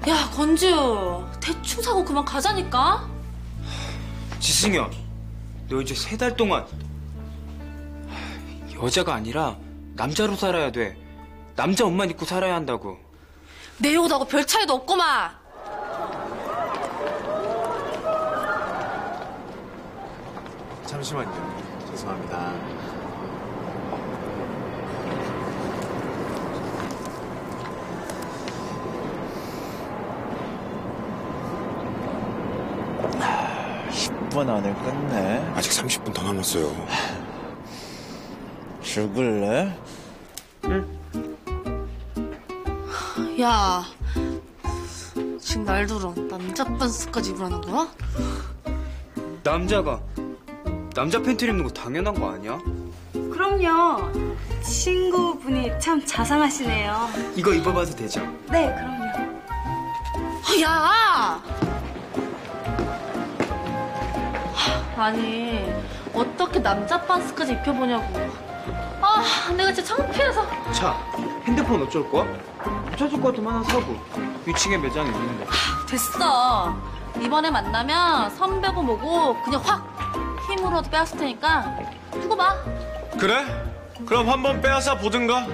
야, 건주. 대충 사고 그만 가자니까. 지승현, 너 이제 3달 동안 여자가 아니라 남자로 살아야 돼. 남자 옷만 입고 살아야 한다고. 내 옷하고 별 차이도 없구만. 잠시만요. 죄송합니다. 하, 10분 안에 끝내. 아직 30분 더 남았어요. 죽을래? 야, 지금 날 들어 남자 반스까지 입으라는 거야? 남자가 남자 팬티를 입는 거 당연한 거 아니야? 그럼요. 친구분이 참 자상하시네요. 이거 입어봐도 되죠? 네, 그럼요. 야! 아니, 어떻게 남자 반스까지 입혀보냐고. 아, 내가 진짜 창피해서. 자, 핸드폰 어쩔 거야? 찾을 것 같으면 하나 사고. 위층에 매장에 있는데. 됐어. 이번에 만나면 선배고 뭐고 그냥 확 힘으로도 빼앗을 테니까 두고 봐. 그래? 그럼 한번 빼앗아 보든가.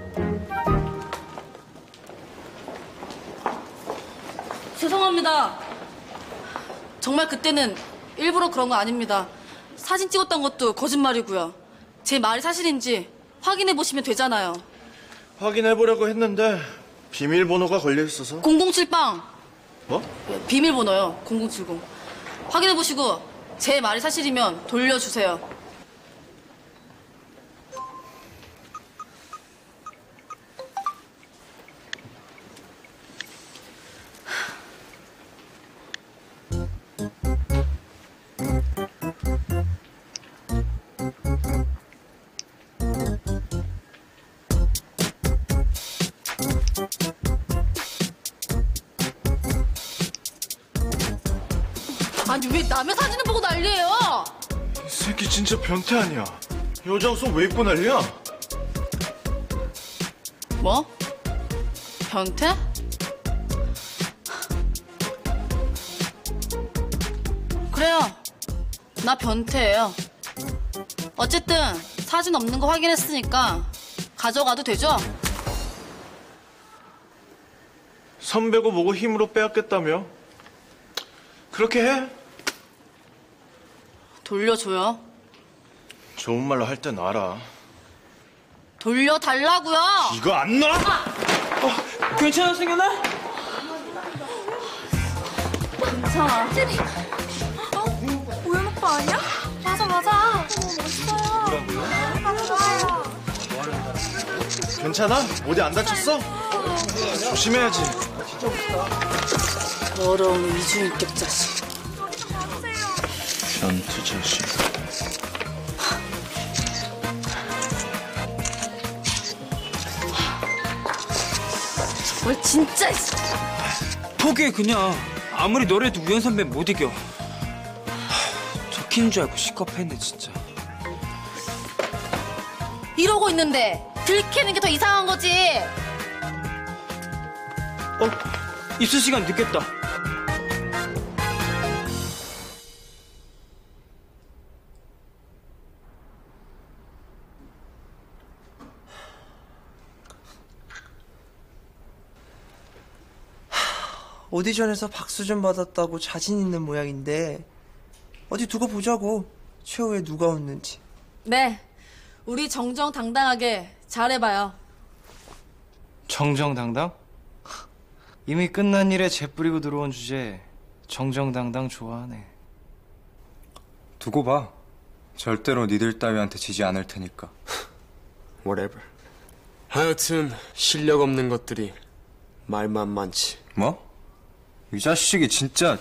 죄송합니다. 정말 그때는 일부러 그런 거 아닙니다. 사진 찍었던 것도 거짓말이고요. 제 말이 사실인지 확인해 보시면 되잖아요. 확인해보려고 했는데 비밀번호가 걸려있어서. 007빵. 뭐? 비밀번호요. 0070. 확인해 보시고 제 말이 사실이면 돌려주세요. 아니 왜 남의 사진을 보고 난리예요? 이 새끼 진짜 변태 아니야. 여자 옷은 왜 입고 난리야? 뭐? 변태? 그래요. 나 변태예요. 어쨌든 사진 없는 거 확인했으니까 가져가도 되죠? 선배고 뭐고 힘으로 빼앗겠다며? 그렇게 해? 돌려줘요. 좋은 말로 할 땐 알아. 돌려달라고요. 이거 안 놔? 괜찮아, 승현아? 괜찮아. 오연 오빠 아니야? 맞아, 맞아. 멋있어요. 맞아요. 괜찮아? 어디 안 다쳤어? 조심해야지. 더러운 이중인격 자식. 변태 자식. 뭘 진짜. 포기해 그냥. 아무리 너래도 우연 선배 못 이겨. 적히는 줄 알고 시겁했네 진짜. 이러고 있는데 들키는 게 더 이상한 거지. 입수 시간 늦겠다. 오디션에서 박수 좀 받았다고 자신 있는 모양인데 어디 두고 보자고. 최후에 누가 웃는지. 네, 우리 정정당당하게 잘해봐요. 정정당당? 이미 끝난 일에 재뿌리고 들어온 주제 정정당당 좋아하네. 두고 봐. 절대로 니들 따위한테 지지 않을 테니까. whatever. 하여튼 실력 없는 것들이 말만 많지. 뭐? 이 자식이 진짜...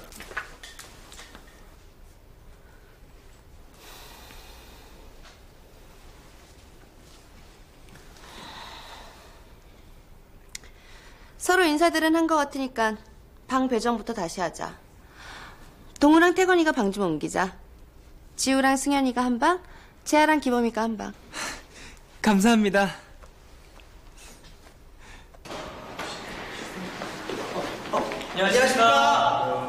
서로 인사들은 한 것 같으니까 방 배정부터 다시 하자. 동우랑 태건이가 방 좀 옮기자. 지우랑 승현이가 한 방, 재아랑 기범이가 한 방. 감사합니다. 안녕하십니까.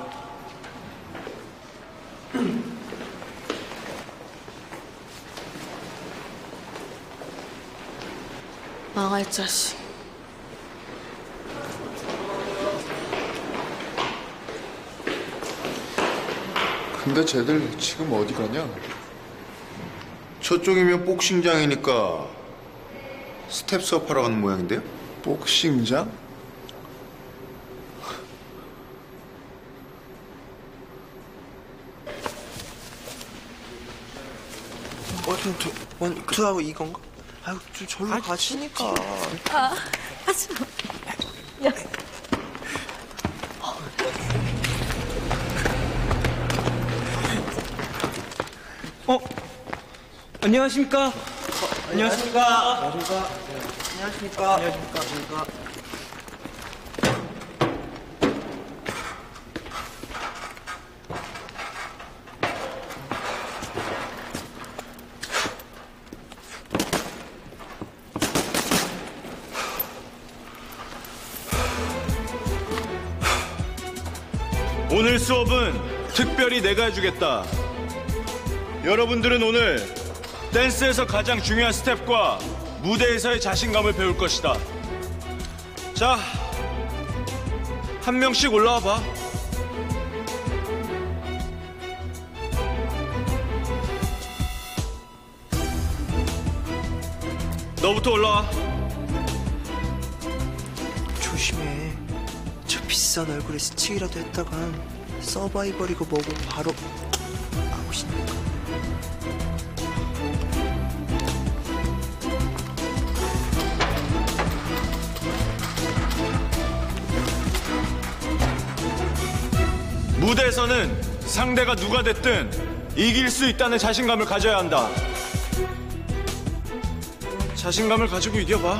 망할 자식. 근데 쟤들 지금 어디 가냐? 저쪽이면 복싱장이니까 스텝 수업하러 가는 모양인데요? 복싱장? 원투하고 이건가? 아유, 좀 절로 가시니까. 하지 마. 안녕하십니까? 안녕하십니까? 안녕하십니까? 안녕하십니까? 오늘 수업은 특별히 내가 해주겠다. 여러분들은 오늘 댄스에서 가장 중요한 스텝과 무대에서의 자신감을 배울 것이다. 자, 한 명씩 올라와 봐. 너부터 올라와. 조심해. 저 비싼 얼굴에 스치기라도 했다간 서바이벌이고 뭐고 바로 아웃이니까. 무대에서는 상대가 누가 됐든 이길 수 있다는 자신감을 가져야 한다. 자신감을 가지고 이겨봐.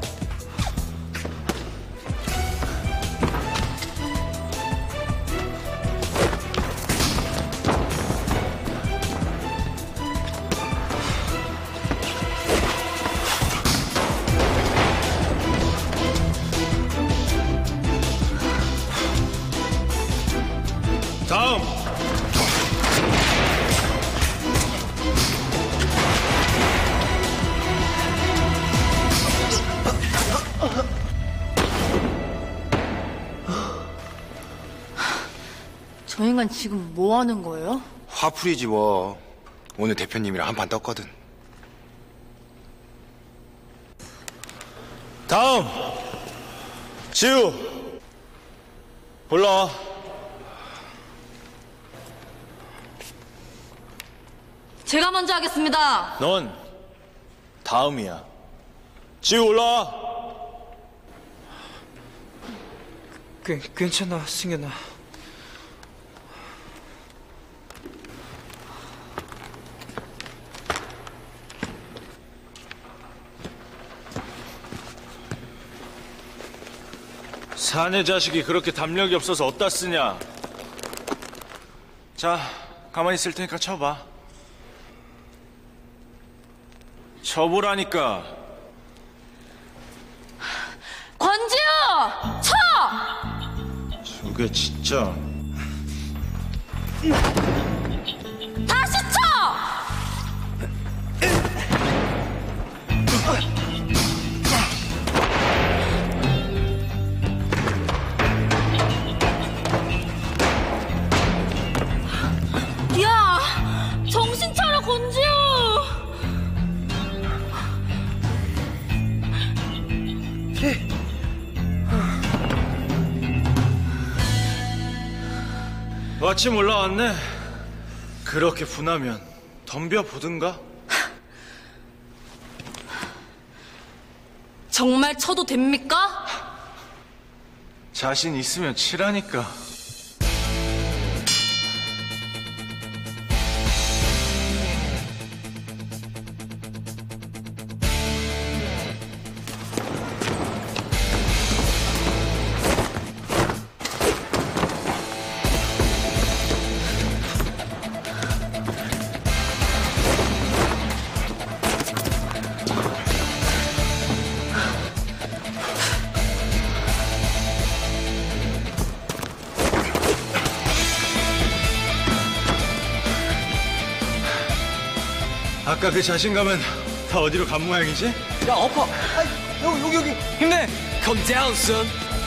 다음. 저 인간 지금 뭐 하는 거예요? 화풀이지 뭐. 오늘 대표님이랑 한판 떴거든. 다음. 지우. 올라와. 제가 먼저 하겠습니다. 넌 다음이야. 지우 올라와. 괜찮아, 승현아. 사내 자식이 그렇게 담력이 없어서 어디다 쓰냐. 자, 가만히 있을 테니까 쳐봐. 쳐보라니까. 권지우! 쳐! 저게 진짜. 다시 쳐! 야! 정신 차려, 권지우! 마침 올라왔네. 그렇게 분하면 덤벼보든가. 정말 쳐도 됩니까? 자신 있으면 치라니까. 아까 그 자신감은 다 어디로 간 모양이지? 야, 엎어. 여기. 힘내! Come down, son.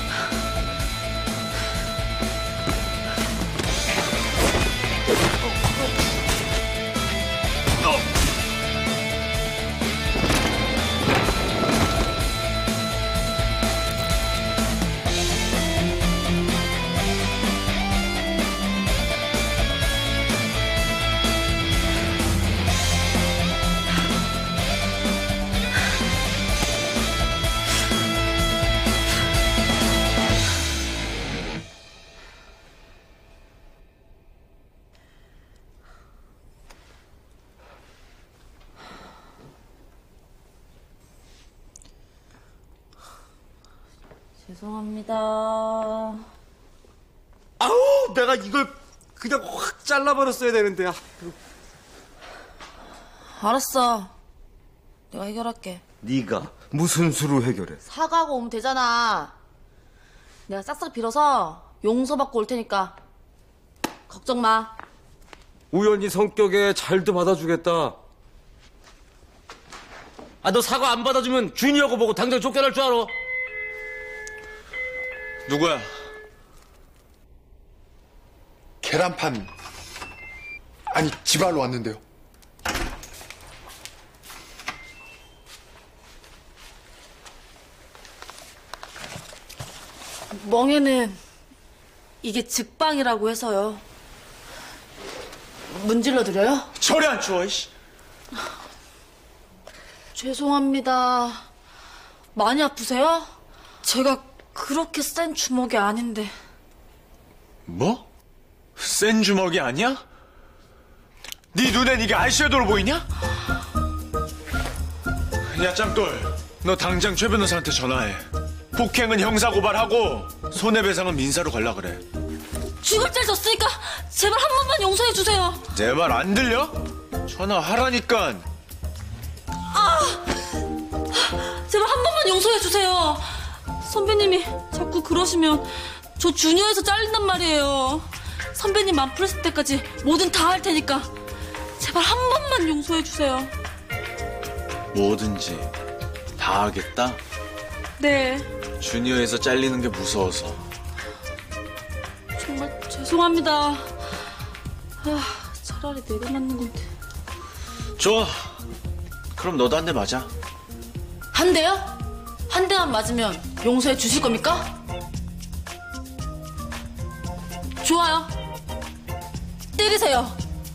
죄송합니다. 아우, 내가 이걸 그냥 확 잘라버렸어야 되는데. 알았어. 내가 해결할게. 네가 무슨 수로 해결해? 사과하고 오면 되잖아. 내가 싹싹 빌어서 용서받고 올 테니까 걱정 마. 우연히 성격에 잘도 받아주겠다. 아, 너 사과 안 받아주면 준이하고 보고 당장 쫓겨날 줄 알아. 누구야? 계란판. 아니, 지발로 왔는데요. 멍에는 이게 직방이라고 해서요. 문질러 드려요? 저리 안 추워, 이씨. 죄송합니다. 많이 아프세요? 제가 그렇게 센 주먹이 아닌데. 뭐? 센 주먹이 아니야? 네 눈엔 이게 아이섀도우로 보이냐? 야, 짱돌. 너 당장 최 변호사한테 전화해. 폭행은 형사고발하고 손해배상은 민사로 갈라 그래. 죽을 짤 졌으니까 제발 한 번만 용서해 주세요. 내 말 안 들려? 전화하라니까. 제발 한 번만 용서해 주세요. 선배님이 자꾸 그러시면 저 주니어에서 잘린단 말이에요. 선배님 맘 풀었을 때까지 뭐든 다 할 테니까 제발 한 번만 용서해 주세요. 뭐든지 다 하겠다? 네, 주니어에서 잘리는 게 무서워서. 정말 죄송합니다. 차라리 내가 맞는 건데. 좋아. 그럼 너도 한 대 맞아. 한 대요? 한 대만 맞으면 용서해 주실 겁니까? 좋아요. 때리세요.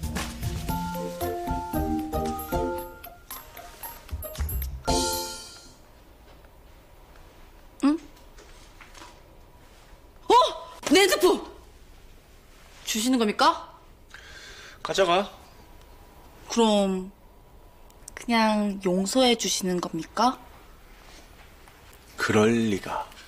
응? 내 핸드폰! 주시는 겁니까? 가져가. 그럼 그냥 용서해 주시는 겁니까? 그럴 리가.